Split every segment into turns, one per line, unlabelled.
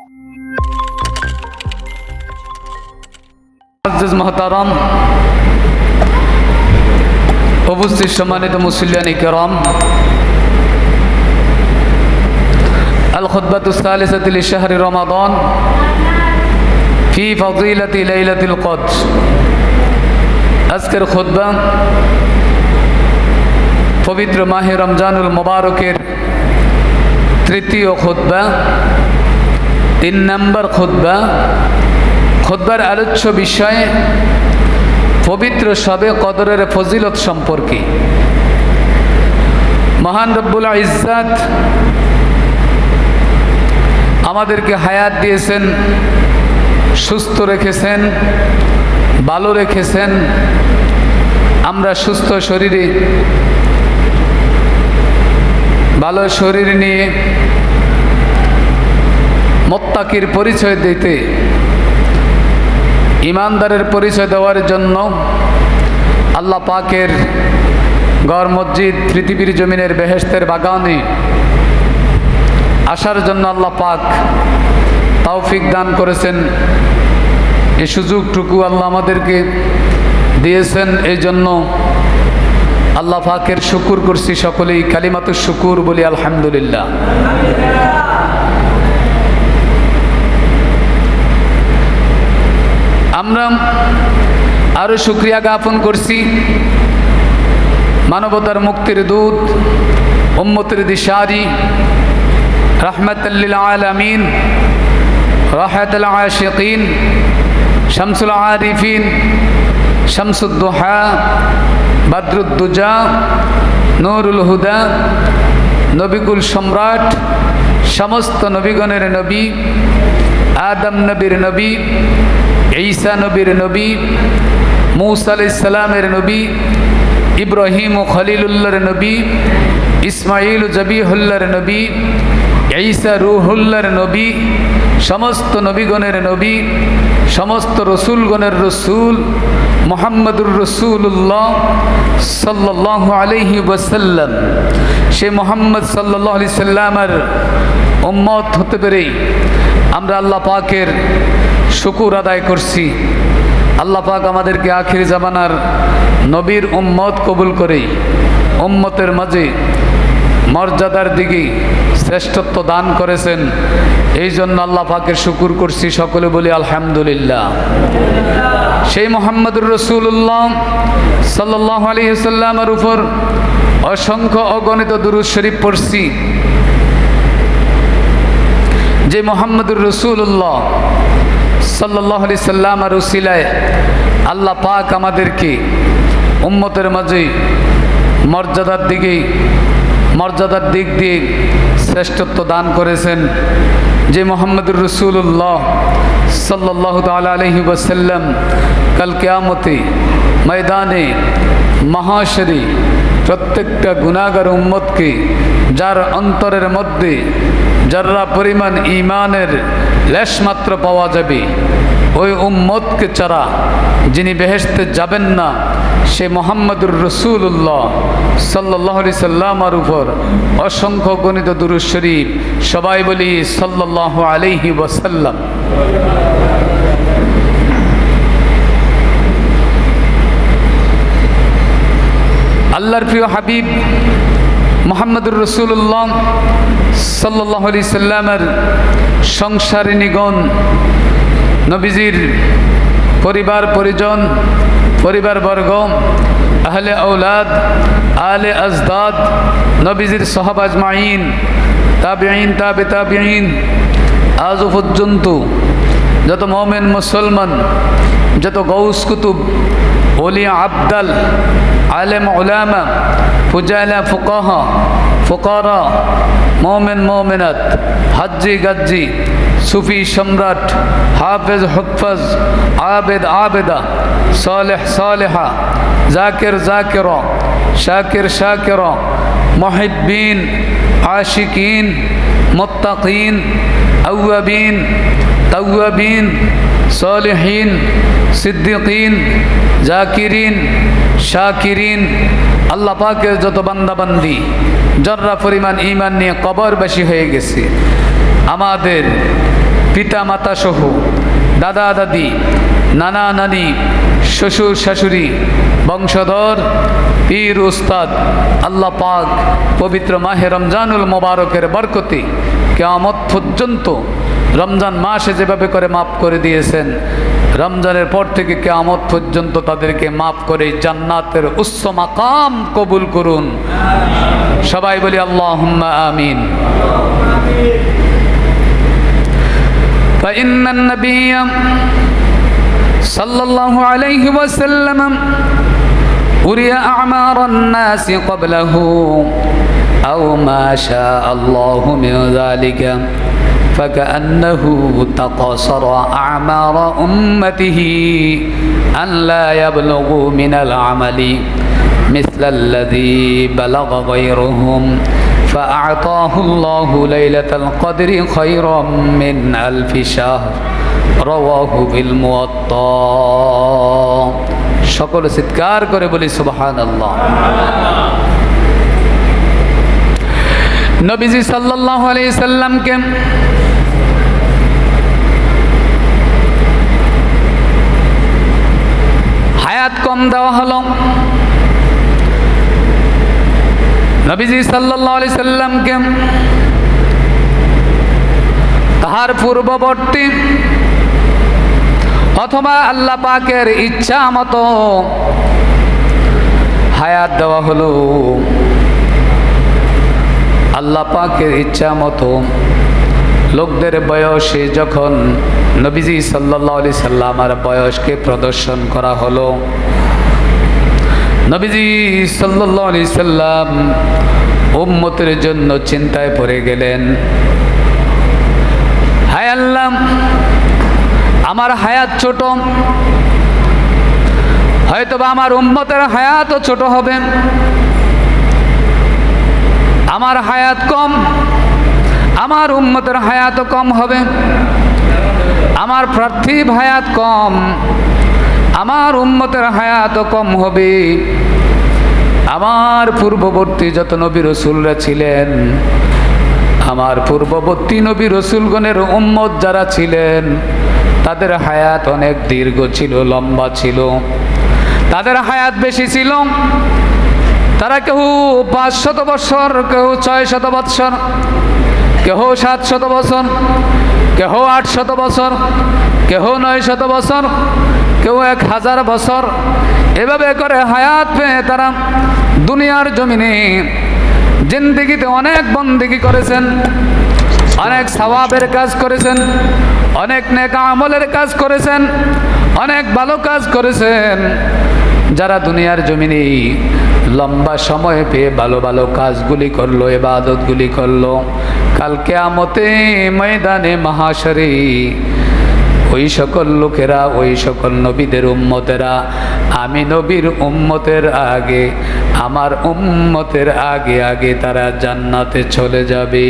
মুআজ্জিজ মুহতারাম, উপস্থিত সম্মানিত মুসল্লিয়ানে কিরাম, আল খুতবাতুস সালিসাতু লিশাহরি রমাদান ফি ফাযিলাতি লাইলাতুল কদর। আজকের খুতবা পবিত্র মাহে রমজানুল মুবারকের তৃতীয় খুতবা, 3 নম্বর খুতবা। খুতবার আলোচ্য বিষয় পবিত্র শবে কদরের ফজিলত সম্পর্কে। মহান রব্বুল ইজ্জত আমাদেরকে হায়াত দিয়েছেন, সুস্থ রেখেছেন, ভালো রেখেছেন। আমরা সুস্থ শরীরে, ভালো শরীর নিয়ে মুত্তাকির পরিচয় দিতে, ইমানদারের পরিচয় দেওয়ার জন্য আল্লাহ পাকের ঘর মসজিদ, পৃথিবীর জমিনের বেহেশতের বাগানে আসার জন্য আল্লাহ পাক তৌফিক দান করেছেন। এই সুযোগটুকু আল্লাহ আমাদেরকে দিয়েছেন, এই জন্য আল্লাহ পাকের শুকুর করছি। সকলেই কালিমাতুশ শুকুর বলি আলহামদুলিল্লাহ। আমরা আরো শুকরিয়া জ্ঞাপন করছি মানবতার মুক্তির দূত, উম্মতের দিশারি, রাহমাতাল লিল আলামিন, রাহাতুল আশিকিন, শামসুল আরিফিন, শামসুদ দুহা, বদরুদ দুজা, নূরুল হুদা, নবিকুল সম্রাট, সমস্ত নবীগণের নবী, আদম নবীর নবী, ঈসা নবীর নবী, মূসা আলাইহিস সালামের নবী, ইব্রাহিম ও খলিলুল্লাহর নবী, ইসমাঈল ও জবিহুল্লাহর নবী, ঈসা রূহুল্লাহর নবী, সমস্ত নবীগণের নবী, সমস্ত রসুলগণের রসুল মুহাম্মদুর রাসূলুল্লাহ সাল্লাল্লাহু আলাইহি ওয়াসাল্লাম। সে মুহাম্মদ সাল্লাল্লাহু আলাইহি সাল্লামের উম্মত হতে পেরে আমরা আল্লাহ পাকের শুকুর আদায় করছি। আল্লাহ পাক আমাদেরকে আখির জামানার নবীর উম্মত কবুল করে উম্মতের মাঝে মর্যাদার দিকে শ্রেষ্ঠত্ব দান করেছেন। এই জন্য আল্লাহ পাকের শুকুর করছি। সকলে বলি আলহামদুলিল্লাহ। সেই মুহাম্মদুর রাসূলুল্লাহ সাল্লাল্লাহু আলাইহি ওয়াসাল্লামের উপর অসংখ্য অগণিত দুরূদ শরীফ পড়ছি। যে মুহাম্মদুর রাসূলুল্লাহ সাল্লাল্লাহু আলাইহি সাল্লামের উসিলায় আল্লাহ পাক আমাদেরকে উম্মতের মাঝে মর্যাদার দিক দিয়ে শ্রেষ্ঠত্ব দান করেছেন। যে মুহাম্মদুর রাসূলুল্লাহ সাল্লাল্লাহু তাআলা আলাইহি ওয়াসাল্লাম কাল কিয়ামতে ময়দানে মাহশরে প্রত্যেকটা গুনাহগার উম্মতকে, যার অন্তরের মধ্যে যারা পরিমাণ ঈমানের লেশমাত্র পাওয়া যাবে, ওই উম্মতকে ছাড়া যিনি বেহেশতে যাবেন না, সে মুহাম্মদুর রাসূলুল্লাহ সাল্লাল্লাহু আলাইহি সাল্লামের উপর অসংখ্য গণিত দুরূদ শরীফ সবাই বলি সাল্লাল্লাহু আলাইহি ওয়াসাল্লাম। আল্লাহর প্রিয় হাবিব মুহাম্মদুর রাসূলুল্লাহ সাল্লাল্লাহু আলাইহি সাল্লামের সংসারিণীগণ, নবীজির পরিবার পরিজন, পরিবারবর্গ, আহলে আওলাদ, আলে আজদাদ, নবীজির সাহাবা আজমাইন, তাবিঈন, তাবে তাবিঈন, আজ পর্যন্ত যত মুমিন মুসলমান, যত গৌস কুতুব, ওলিয়া আবদাল, আলেম উলামা, ফুজালা ফুকাহা, ফুকারা, মুমিন মুমিনাত, হাজ্জি গাজ্জি, সুফি সম্রাট, হাফেজ হুফাজ, আবেদ আবেদা, সালেহ সালেহা, জাকির জাকিরা, শাকির শাকিরা, মুহিব্বিন, আশিকিন, মুত্তাকিন, আওয়াবিন, তাওয়াবিন, সালিহিন, সিদ্দিকিন, জাকিরিন, শাকিরিন, আল্লাহ পাকের যত বান্দাবান্দি জর্রা পরিমাণ ঈমান নিয়ে কবরবাসী হয়ে গেছে, আমাদের পিতা মাতা সহ, দাদা দাদি, নানা নানি, শ্বশুর শাশুড়ি, বংশধর, পীর উস্তাদ, আল্লাহ পাক পবিত্র মাহে রমজানুল মোবারকের বরকতে কিয়ামত পর্যন্ত রমজান মাসে যেভাবে করে মাফ করে দিয়েছেন, রমজানের পর থেকে কিয়ামত পর্যন্ত তাদেরকে মাফ করে জান্নাতের উচ্চ মাকাম কবুল করুন। সবাই বলি আল্লাহুম্মা আমিন। فإن النبي صلى الله عليه وسلم أري أعمار الناس قبله أو ما شاء الله من ذلك فكأنه تقصر أعمار أمته أن لا يبلغوا من العمل مثل الذي بلغ غيرهم فأعطاه الله ليلة القدر خيرا من ألف شهر رواه بالموطأ। সকল চিৎকার করে বলি সুবহানাল্লাহ। নবীজি সাল্লাল্লাহু আলাইহি সাল্লামকে হায়াত কম দেওয়া হলো। নবীজি সাল্লাল্লাহু আলাইহি সাল্লামকে তাহার পূর্ববর্তী অথবা আল্লাহ পাকের ইচ্ছা মতো হায়াত দেওয়া হলো। আল্লাহ পাকের ইচ্ছা মতো লোকদের বয়সে যখন নবীজি সাল্লাল্লাহু আলাইহি সাল্লামের বয়সকে প্রদর্শন করা হলো, নবীজি সাল্লাল্লাহু আলাইহি সাল্লাম উম্মতের জন্য চিন্তায় পড়ে গেলেন। হায় আল্লাহ, আমার হায়াত ছোট, হয়তোবা আমার উম্মতের হায়াতও ছোট হবে। আমার হায়াত কম, আমার উম্মতের হায়াতও কম হবে। আমার পার্থিব হায়াত কম, আমার উম্মতের হায়াতও কম হবে। আমার পূর্ববর্তী যত নবী রসুলরা ছিলেন, আমার পূর্ববর্তী নবী রসুলগণের উম্মত যারা ছিলেন, তাদের হায়াত অনেক দীর্ঘ ছিল, লম্বা ছিল, তাদের হায়াত বেশি ছিল। তারা কেউ 500 বছর, কেউ 600 বছর, কেউ 700 বছর, কেউ 800 বছর, কেউ 900 বছর, কেউ 1000 বছর, এভাবে করে হায়াত পেয়ে তারা দুনিয়ার জমিনে জিন্দেগিতে অনেক বন্দেগি করেছেন, অনেক সওয়াবের কাজ করেছেন, অনেক নেক আমলের কাজ করেছেন, অনেক ভালো কাজ করেছেন। যারা দুনিয়ার জমিনে লম্বা সময় পেয়ে ভালো ভালো কাজগুলি করলো, ইবাদতগুলি করলো, কাল কিয়ামতে ময়দানে মাহশরে ওই সকল লোকেরা, ওই সকল নবীদের উম্মতেরা আমি নবীর উম্মতের আগে, আমার উম্মতের আগে আগে তারা জান্নাতে চলে যাবে।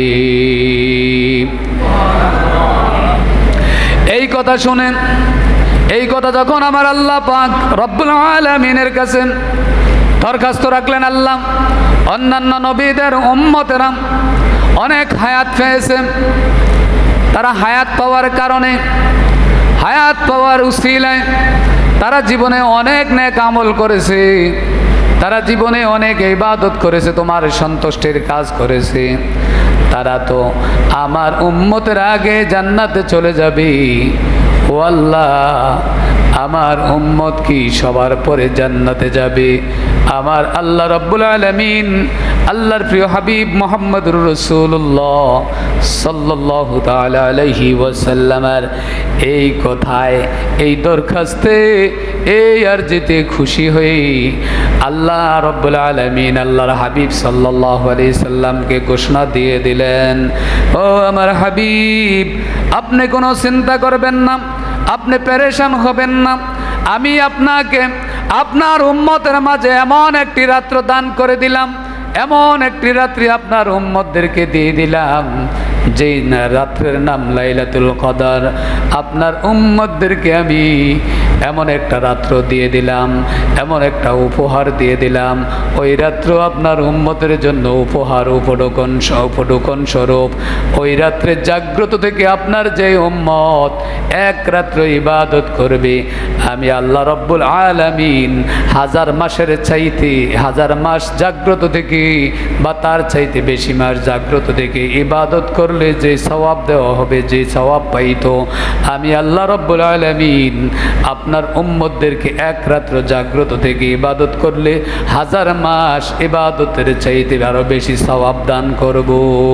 এই কথা শুনেন, এই কথা যখন আমার আল্লাহ পাক রব্বুল আলামিনের কাছে দরখাস্ত রাখলেন, আল্লাহ অন্যান্য নবীদের উম্মতেরা অনেক হায়াত পেয়েছে, তারা হায়াত পাওয়ার কারণে, হায়াত পাওয়ার উসিলায় তারা জীবনে অনেক নেক আমল করেছে, তারা জীবনে অনেক ইবাদত করেছে, তোমার সন্তুষ্টির কাজ করেছে, তারা তো আমার উম্মতের আগে জান্নাতে চলে যাবে। ও আল্লাহ, আমার উম্মত কি সবার পরে জান্নাতে যাবে? আমার আল্লাহ রাব্বুল আলামিন, আল্লাহর প্রিয় হাবিব মুহাম্মদুর রাসূলুল্লাহ সাল্লাল্লাহু তাআলা আলাইহি ওয়াসাল্লামের এই কথায়, এই দরখাস্তে, এই আরজিতে খুশি হয়ে আল্লাহ রাব্বুল আলামিন আল্লাহর হাবিব সাল্লাল্লাহু আলাইহি সাল্লামকে ঘোষণা দিয়ে দিলেন, ও আমার হাবিব, আপনি কোনো চিন্তা করবেন না, আপনি পেরেশান হবেন না। আমি আপনাকে আপনার উম্মতের মাঝে এমন একটি রাত্র দান করে দিলাম, এমন একটি রাত্রি আপনার উম্মতদেরকে দিয়ে দিলাম, যেই রাত্রের নাম লাইলাতুল কদর। আপনার উম্মতদেরকে আমি এমন একটা রাত্র দিয়ে দিলাম, এমন একটা উপহার দিয়ে দিলাম, ওই রাত্র আপনার উম্মতের জন্য উপহার, উপঢৌকন স্বরূপ। ওই রাত্রে জাগ্রত থেকে আপনার যে উম্মত এক রাত্র ইবাদত করবে, আমি আল্লাহ রব্বুল আলামিন 1000 মাসের চাইতে, 1000 মাস জাগ্রত থেকে বা তার চাইতে বেশি মাস জাগ্রত থেকে ইবাদত করলে যে সওয়াব দেওয়া হবে, যে সওয়াব পাইতো, আমি আল্লাহ রব্বুল আলামিন আপনার উম্মতদেরকে এক রাত্র জাগ্রত থেকে ইবাদত করলে 1000 মাস ইবাদতের চাইতে আরো বেশি সওয়াব দান করব।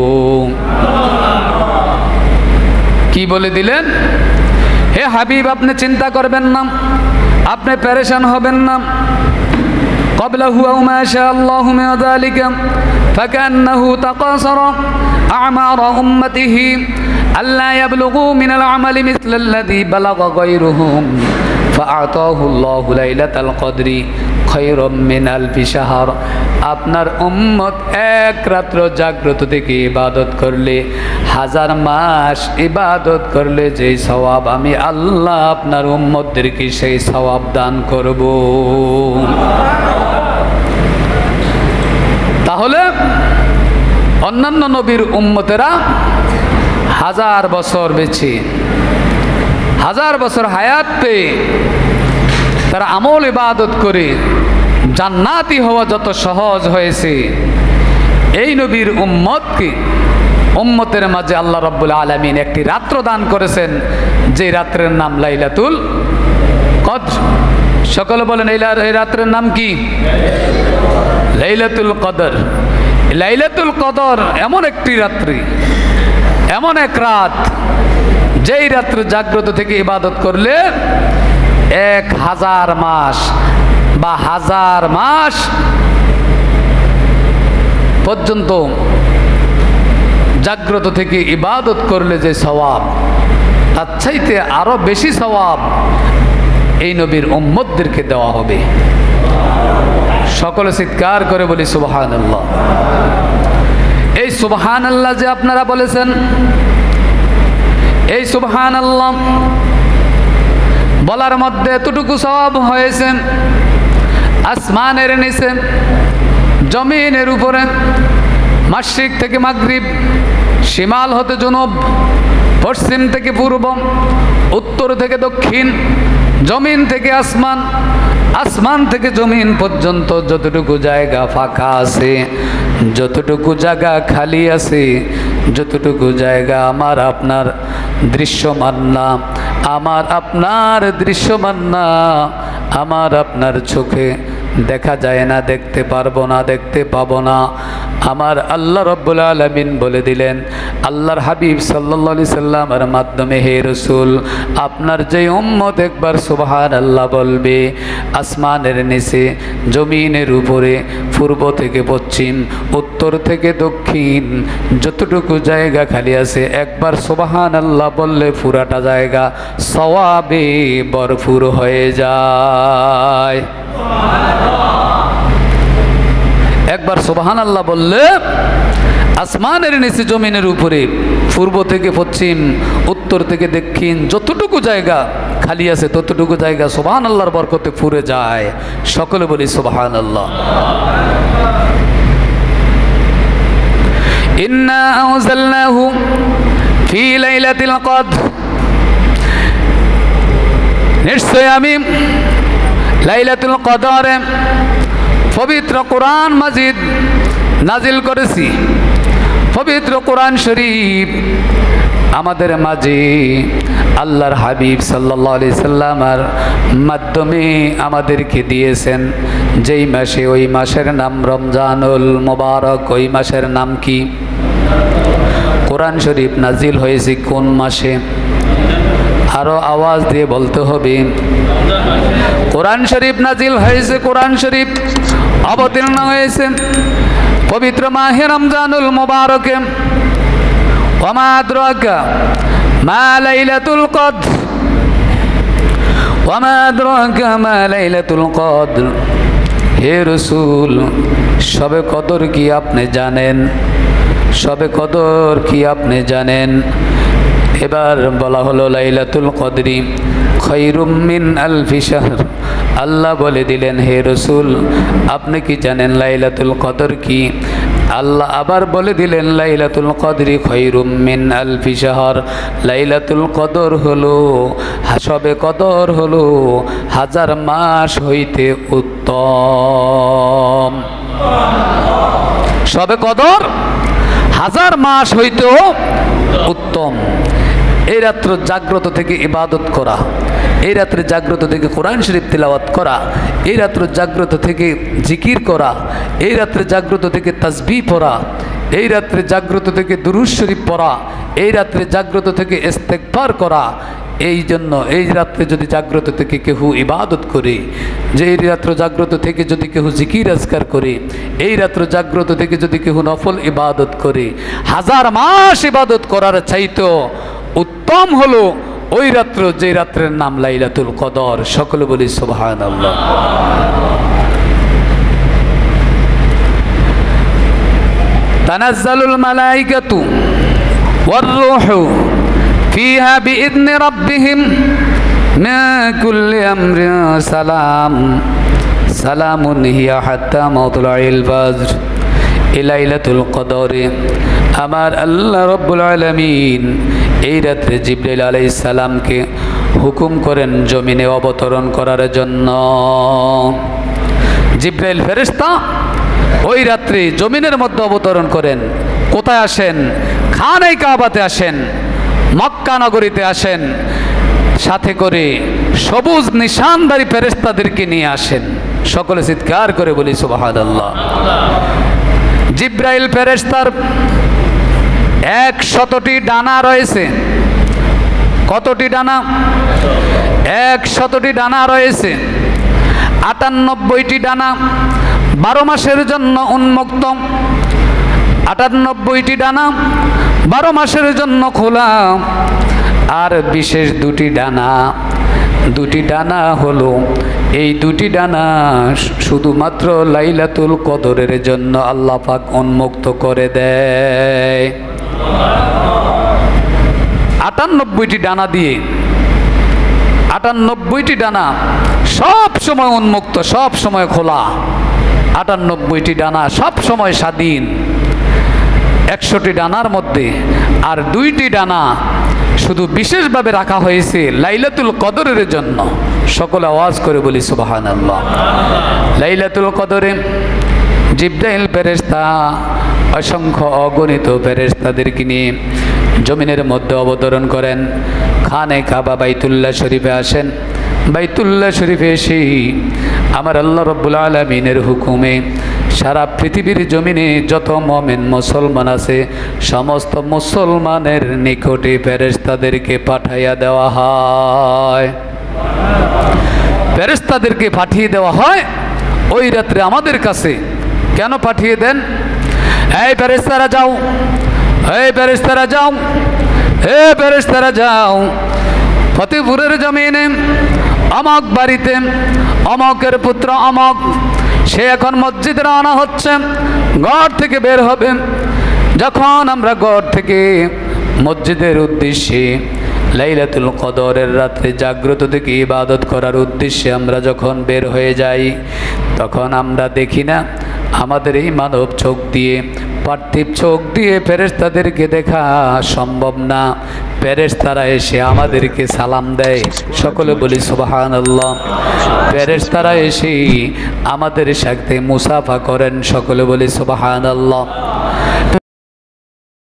কি বলে দিলেন? হে হাবিব, আপনি চিন্তা করবেন না, আপনি পেরেশান হবেন না। قبله ما شاء الله من ذلك فكأنه تقاصر أعمار أمته ألا يبلغوا من العمل مثل الذي بلغ غيرهم فأعطاه الله ليلة القدر خيرا من ألف شهر। আপনার উম্মত এক রাত্র জাগ্রত থেকে ইবাদত করলে, 1000 মাস ইবাদত করলে যে সওয়াব, আমি আল্লাহ আপনার উম্মতদেরকে সেই সওয়াব দান করব। তাহলে অন্যান্য নবীর উম্মতেরা 1000 বছর বেঁচে, 1000 বছর হায়াত পেয়ে তারা আমল ইবাদত করে জান্নাতি হওয়া যত সহজ হয়েছে, এই নবীর উম্মতের মাঝে আল্লাহ রাব্বুল আলামিন একটি রাত্র দান করেছেন, যে রাত্রের নাম লাইলাতুল কদর। সকলে বলেন এই রাত্রের নাম কি? লাইলাতুল কদর। লাইলাতুল কদর এমন একটি রাত্রি, এমন এক রাত, যেই রাত্রে জাগ্রত থেকে ইবাদত করলে 1000 মাস বা 1000 মাস পর্যন্ত জাগ্রত থেকে ইবাদত করলে যে সওয়াব, তার চাইতে আরো বেশি সওয়াব এই নবীর উম্মতদেরকে দেওয়া হবে। সকলে চিৎকার করে বলি সুবহানাল্লাহ। এই সুবহানাল্লাহ যে আপনারা বলেছেন, এই সুবহানাল্লাহ বলার মধ্যে এতটুকু সওয়াব হয়েছে, আসমানের নিচে, জমিনের উপরে, মাশরিক থেকে মাগরিব, শিমাল হতে জুনুব, পশ্চিম থেকে পূর্ব, উত্তর থেকে দক্ষিণ, জমিন থেকে আসমান, আসমান থেকে জমিন পর্যন্ত যতটুকু জায়গা ফাঁকা আছে, যতটুকু জায়গা খালি আছে, যতটুকু জায়গা আমার আপনার দৃশ্যমান না, আমার আপনার দৃশ্যমান না, আমার আপনার চোখে দেখা যায় না, দেখতে পারবো না, দেখতে পাবো না, আমার আল্লাহ রাব্বুল আলামিন বলে দিলেন আল্লাহর হাবিব সাল্লাল্লাহু আলাইহি সাল্লামের মাধ্যমে, হে রাসূল, আপনার যে উম্মত একবার সুবহানাল্লাহ বলবে, আসমানের নিচে, জমিনের উপরে, পূর্ব থেকে পশ্চিম, উত্তর থেকে দক্ষিণ, যতটুকু জায়গা খালি আছে, একবার সুবহানাল্লাহ বললে পুরাটা জায়গা সওয়াবে ভরপুর হয়ে যায়। একবার সুবহানাল্লাহ বললে আসমানের নিচে, জমিনের উপরে, পূর্ব থেকে পশ্চিম, উত্তর থেকে দক্ষিণ, যতটুকু জায়গা খালি আছে ততটুকু জায়গা সুবহানাল্লাহর বরকতে পুরে যায়। সকলে বলি সুবহানাল্লাহ। ইন্না আনজালনাহু ফি লাইলাতিল কদর, নিশ্চয় আমি লাইলাতুল কদরে পবিত্র কোরআন মাজিদ নাজিল করেছি। পবিত্র কোরআন শরীফ আমাদের মাঝে আল্লাহর হাবিব সাল্লাল্লাহু আলাইহি সাল্লামের মাধ্যমে আমাদেরকে দিয়েছেন। যেই মাসে, ওই মাসের নাম রমজানুল মুবারক। ওই মাসের নাম কি? কোরআন শরীফ নাজিল হয়েছে কোন মাসে? আরো আওয়াজ দিয়ে বলতে হবে। কোরআন শরীফ নাজিল হয়েছে, কোরআন শরীফ অবতীর্ণ হয়েছে পবিত্র মাহে রমজানুল মুবারকে। ওমা আদরাকা মা লাইলাতুল কদর, ওমা আদরাকা মা লাইলাতুল কদর। হে রাসূল, শবে কদর কি আপনি জানেন? শবে কদর কি আপনি জানেন? এবার বলা হলো লাইলাতুল কদরি খায়রুম মিন আলফি শাহর। আল্লাহ বলে দিলেন, হে রসুল আপনি কি জানেন লাইলাতুল কদর কি? আল্লাহ আবার বলে দিলেন, লাইলাতুল কদরি খায়রুম মিন আলফি শাহর। লাইলাতুল কদর হলো, শবে কদর হলো 1000 মাস হইতে উত্তম। শবে কদর 1000 মাস হইতেও উত্তম। এই রাত্র জাগ্রত থেকে ইবাদত করা, এই রাত্রে জাগ্রত থেকে কোরআন শরীফ তিলাওয়াত করা, এই রাত্র জাগ্রত থেকে জিকির করা, এই রাত্রে জাগ্রত থেকে তাসবিহ পড়া, এই রাত্রে জাগ্রত থেকে দুরূদ শরীফ পড়া, এই রাত্রে জাগ্রত থেকে ইস্তেগফার করা। এই জন্য এই রাত্রে যদি জাগ্রত থেকে কেউ ইবাদত করে, যে এই রাত্র জাগ্রত থেকে যদি কেউ জিকির আজকার করে, এই রাত্র জাগ্রত থেকে যদি কেউ নফল ইবাদত করে, 1000 মাস ইবাদত করার চাইতো উত্তম হলো ওই রাত্র যে রাত্রের নাম লাইলাতুল কদর। সকলে বলি সুবহানাল্লাহ। তানাজ্জালুল মালাইকাতু ওয়ার রূহু ফিহা বিইذن রাব্বিহিম মিন কুল্লি আমরিন সালাম সালামুন হিয়া হাত্তা মাতলাইল ফাজর। এই লাইলাতুল কদরে আমার আল্লাহ রাব্বুল আলামিন এই রাত্রে জিবরাইল আলাইহিস সালামকে হুকুম করেন জমিনে অবতরণ করার জন্য। জিবরাইল ফেরেশতা ওই রাত্রে জমিনের মধ্যে অবতরণ করেন। কোথায় আসেন? খানে কাবাতে আসেন, মক্কা নগরীতে আসেন, সাথে করে সবুজ নিশানদারী ফেরেশতাদেরকে নিয়ে আসেন। সকলে চিৎকার করে বলি সুবহানাল্লাহ। জিবরাইল ফেরেশতার 100টি ডানা রয়েছে। কতটি ডানা? 100টি ডানা রয়েছে। 98টি ডানা 12 মাসের জন্য উন্মুক্ত, 98টি ডানা 12 মাসের জন্য খোলা। আর বিশেষ 2টি ডানা, 2টি ডানা হলো, এই 2টি ডানা শুধুমাত্র লাইলাতুল কদরের জন্য আল্লাহ পাক উন্মুক্ত করে দেয়। 98টি ডানা দিয়ে, 98টি ডানা সব সময় উন্মুক্ত, সব সময় খোলা। 98টি ডানা সব সময় স্বাধীন 100টি ডানার মধ্যে। আর 2টি ডানা শুধু বিশেষভাবে রাখা হয়েছে লাইলাতুল কদরের জন্য। সকলে আওয়াজ করে বলি সুবহানাল্লাহ। লাইলাতুল কদরে জিবরাইল ফেরেশতা অসংখ্য অগণিত ফেরেশতাদেরকে নিয়ে জমিনের মধ্যে অবতরণ করেন। খানে কাবা বাইতুল্লাহ শরীফে আসেন। বাইতুল্লাহ শরীফে এসে আমার আল্লাহ রাব্বুল আলামিনের হুকুমে সারা পৃথিবীর জমিনে যত মুমিন মুসলমান আছে সমস্ত মুসলমানের নিকটে ফেরেশতাদেরকে পাঠাইয়া দেওয়া হয়। ফেরেশতাদেরকে পাঠিয়ে দেওয়া হয় ওই রাত্রে আমাদের কাছে। কেন পাঠিয়ে দেন? এই ফেরেশতারা যাও, এই ফেরেশতারা যাও, হে ফেরেশতারা যাও, ফতেপুরের জমিনে অমক বাড়িতে অমকের পুত্র অমক, সে এখন মসজিদে রওনা হচ্ছে, ঘর থেকে বের হবে। যখন আমরা ঘর থেকে মসজিদের উদ্দেশ্যে লাইলাতুল কদরের রাত্রে জাগ্রত থেকে ইবাদত করার উদ্দেশ্যে আমরা যখন বের হয়ে যাই, তখন আমরা দেখি না আমাদের এই মানব চোখ দিয়ে, পার্থিব চোখ দিয়ে ফেরেশতাদেরকে দেখা সম্ভব না। ফেরেশতারা এসে আমাদেরকে সালাম দেয়। সকলে বলি সুবহানাল্লাহ। ফেরেশতারা এসে আমাদের সাথে মুসাফা করেন। সকলে বলি সুবহানাল্লাহ।